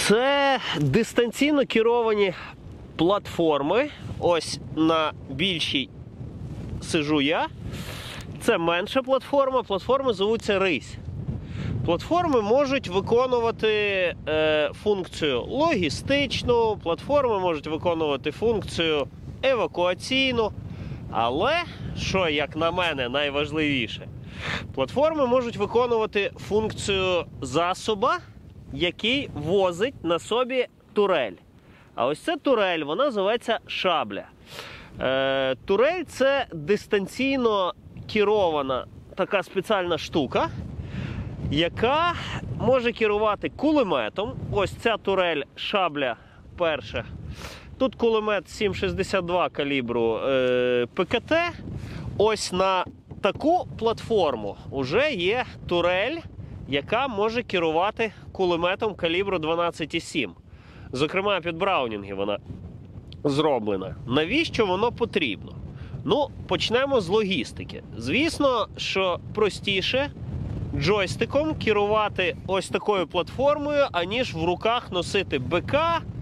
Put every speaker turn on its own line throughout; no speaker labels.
Це дистанційно керовані платформи. Ось на більшій сижу я. Це менша платформа. Платформи звуться «Рись». Платформи можуть виконувати функцію логістичну, платформи можуть виконувати функцію евакуаційну. Але, що, як на мене, найважливіше, платформи можуть виконувати функцію засоба, який возить на собі турель. А ось ця турель, вона називається шабля. Турель – це дистанційно керована така спеціальна штука, яка може керувати кулеметом. Ось ця турель шабля перша. Тут кулемет 7,62 калібру ПКТ. Ось на таку платформу вже є турель, яка може керувати кулеметом калібру 12,7. Зокрема, під Браунінги вона зроблена. Навіщо воно потрібно? Ну, почнемо з логістики. Звісно, що простіше джойстиком керувати ось такою платформою, аніж в руках носити БК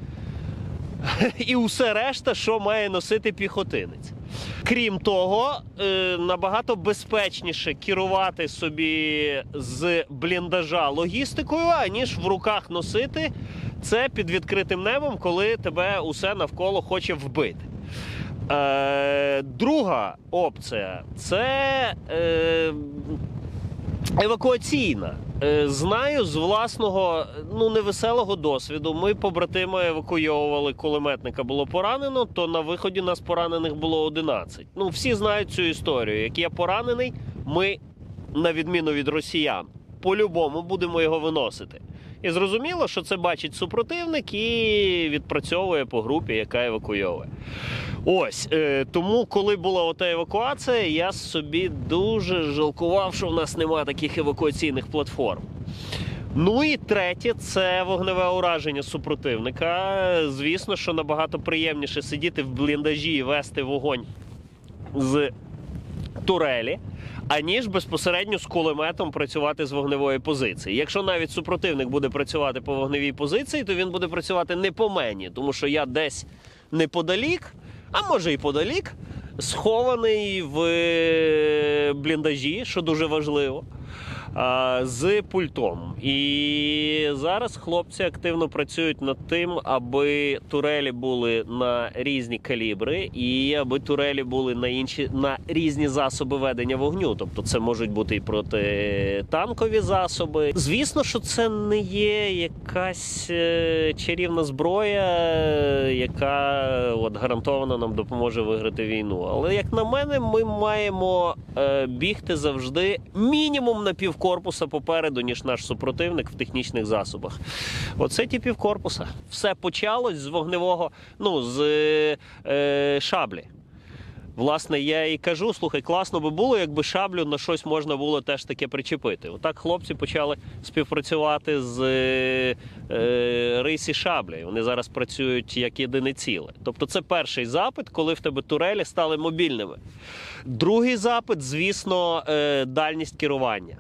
і усе решта, що має носити піхотинець. Крім того, набагато безпечніше керувати собі з бліндажа логістикою, аніж в руках носити це під відкритим небом, коли тебе усе навколо хоче вбити. Друга опція – це евакуаційна. Знаю з власного, невеселого досвіду. Ми побратими евакуйовували, кулеметника було поранено, то на виході нас поранених було 11. Всі знають цю історію. Як я поранений, ми, на відміну від росіян, по-любому будемо його виносити. І зрозуміло, що це бачить супротивник і відпрацьовує по групі, яка евакуйовує. Ось, тому коли була ота евакуація, я собі дуже жалкував, що в нас немає таких евакуаційних платформ. Ну і третє – це вогневе ураження супротивника. Звісно, що набагато приємніше сидіти в бліндажі і вести вогонь з турелі, аніж безпосередньо з кулеметом працювати з вогневої позиції. Якщо навіть супротивник буде працювати по вогневій позиції, то він буде працювати не по мені, тому що я десь неподалік, а може і подалік, схований в бліндажі, що дуже важливо, з пультом. І зараз хлопці активно працюють над тим, аби турелі були на різні калібри і аби турелі були на різні засоби ведення вогню. Тобто це можуть бути і протитанкові засоби. Звісно, що це не є якась чарівна зброя, яка гарантовано нам допоможе виграти війну. Але, як на мене, ми маємо бігти завжди мінімум на півкорпуса попереду, ніж наш супротивник в технічних засобах. Оце ті півкорпуса. Все почалось з вогневого, з шаблі. Власне, я і кажу, слухай, класно би було, якби шаблю на щось можна було теж таке причепити. Отак хлопці почали співпрацювати з Рись і Шаблею. Вони зараз працюють як єдине ціле. Тобто це перший запит, коли в тебе турелі стали мобільними. Другий запит, звісно, дальність керування.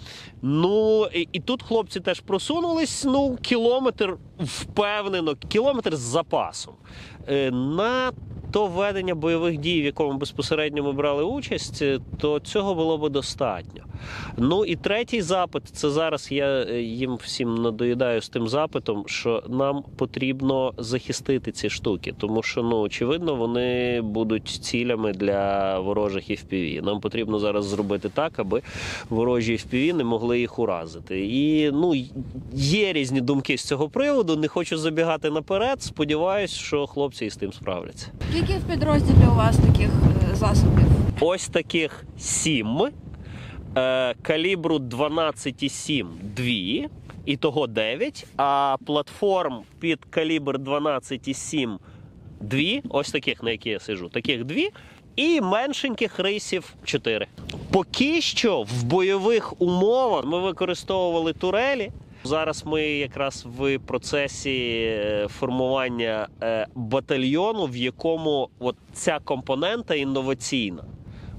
І тут хлопці теж просунулись, кілометр впевнено, кілометр з запасом. На то ведення бойових дій, в якому безпосередньо ми брали участь, то цього було б достатньо. І третій запит, це зараз я їм всім надоїдаю з тим запитом, що нам потрібно захистити ці штуки, тому що, очевидно, вони будуть цілями для ворожих FPV. Нам потрібно зараз зробити так, аби ворожі FPV не могли їх уразити. І, є різні думки з цього приводу, не хочу забігати наперед, сподіваюсь, що хлопці із тим справляться.
Скільки в підрозділі у вас таких засобів?
Ось таких 7. Калібру 12,7 – 2, і того 9, а платформ під калібр 12,7 – 2, ось таких, на які я сиджу, таких 2, і меншеньких рейсів 4. Поки що в бойових умовах ми використовували турелі. Зараз ми якраз в процесі формування батальйону, в якому ця компонента інноваційна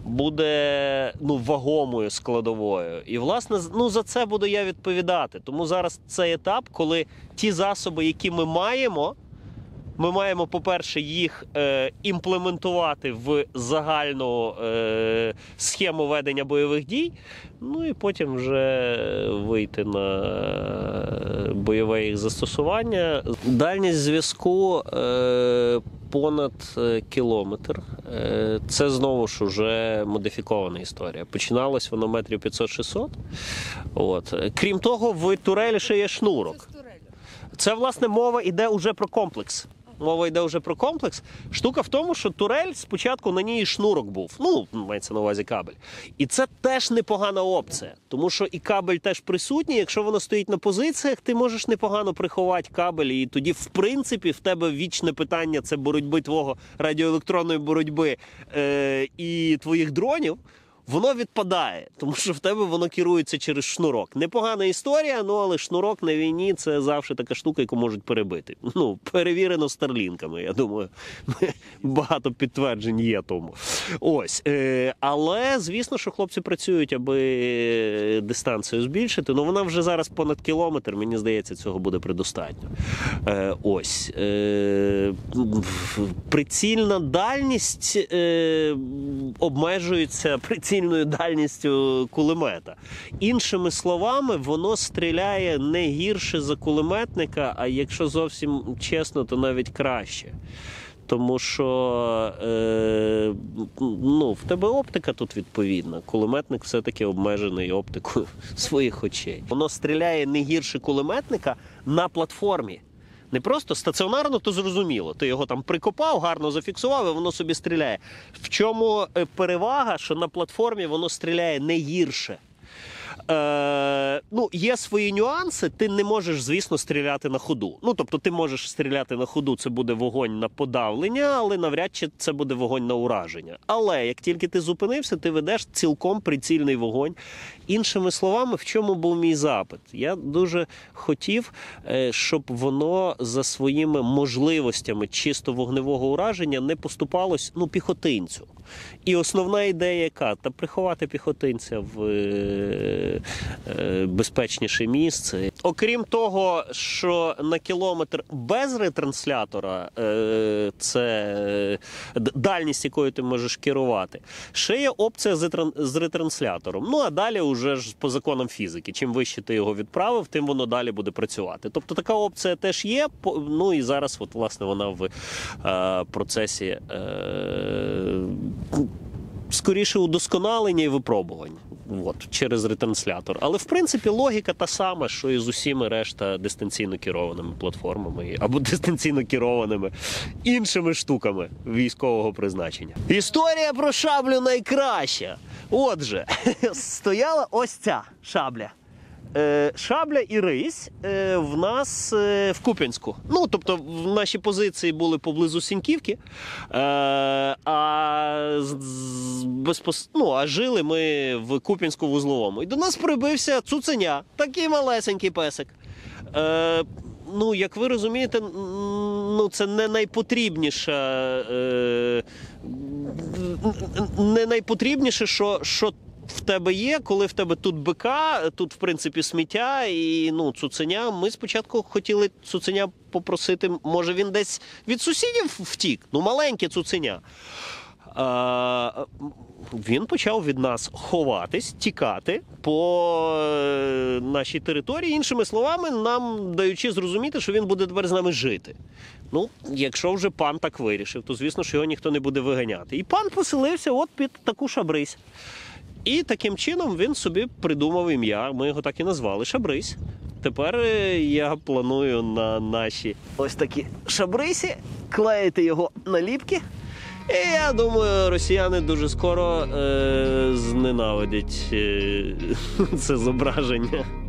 буде вагомою складовою. І, власне, за це буду я відповідати. Тому зараз цей етап, коли ті засоби, які ми маємо, по-перше, їх імплементувати в загальну схему ведення бойових дій, і потім вже вийти на бойове їх застосування. Дальність зв'язку понад кілометр. Це, знову ж, уже модифікована історія. Починалось воно метрів 500-600. Крім того, в турелі ще є шнурок. Це, власне, мова йде уже про комплекс. Штука в тому, що турель спочатку на ній шнурок був. Мається на увазі кабель. І це теж непогана опція. Тому що і кабель теж присутній. Якщо воно стоїть на позиціях, ти можеш непогано приховати кабель. І тоді, в принципі, в тебе вічне питання – це боротьби твого радіоелектронної боротьби і твоїх дронів. Воно відпадає, тому що в тебе воно керується через шнурок. Непогана історія, але шнурок на війні – це завжди така штука, яку можуть перебити. Перевірено старлінками, я думаю. Багато підтверджень є тому. Але, звісно, що хлопці працюють, аби дистанцію збільшити. Вона вже зараз понад кілометр, мені здається, цього буде предостатньо. Прицільна дальність обмежується прицільною дальністю кулемета. Іншими словами, воно стріляє не гірше за кулеметника, а якщо зовсім чесно, то навіть краще. Тому що в тебе оптика тут відповідна. Кулеметник все-таки обмежений оптикою своїх очей. Воно стріляє не гірше кулеметника на платформі. Не просто стаціонарно, то зрозуміло. Ти його там прикопав, гарно зафіксував, і воно собі стріляє. В чому перевага, що на платформі воно стріляє не гірше? Є свої нюанси, ти не можеш, звісно, стріляти на ходу. Тобто ти можеш стріляти на ходу, це буде вогонь на подавлення, але навряд чи це буде вогонь на ураження. Але як тільки ти зупинився, ти ведеш цілком прицільний вогонь. Іншими словами, в чому був мій запит? Я дуже хотів, щоб воно за своїми можливостями чисто вогневого ураження не поступалось піхотинцю. І основна ідея яка? Та приховати піхотинця в безпечніше місце. Окрім того, що на кілометр без ретранслятора, це дальність, якою ти можеш керувати, ще є опція з ретранслятором. А далі вже ж по законам фізики. Чим вище ти його відправив, тим воно далі буде працювати. Тобто така опція теж є. І зараз, власне, вона в процесі скоріше удосконалення і випробувань. Через ретранслятор. Але, в принципі, логіка та сама, що і з усіма решта дистанційно керованими платформами або дистанційно керованими іншими штуками військового призначення. Історія про шаблю найкраща. Отже, стояла ось ця шабля. Шабля і рись в нас в Куп'янську. Тобто в наші позиції були поблизу Сіньківки, а жили ми в Куп'янську-Вузловому. І до нас прибився цуценя, такий малесенький песик. Як ви розумієте, це не найпотрібніше, що в тебе є, коли в тебе тут бика, тут, в принципі, сміття і цуценя. Ми спочатку хотіли цуценя попросити, може він десь від сусідів втік, маленьке цуценя. Він почав від нас ховатись, тікати по нашій території. Іншими словами, нам даючи зрозуміти, що він буде тепер з нами жити. Якщо вже пан так вирішив, то, звісно, що його ніхто не буде виганяти. І пан поселився під таку шабрись. І таким чином він собі придумав ім'я, ми його так і назвали – Шабрись. Тепер я планую на наші ось такі шабрисі клеїти його наліпки. І я думаю, росіяни дуже скоро зненавидять це зображення.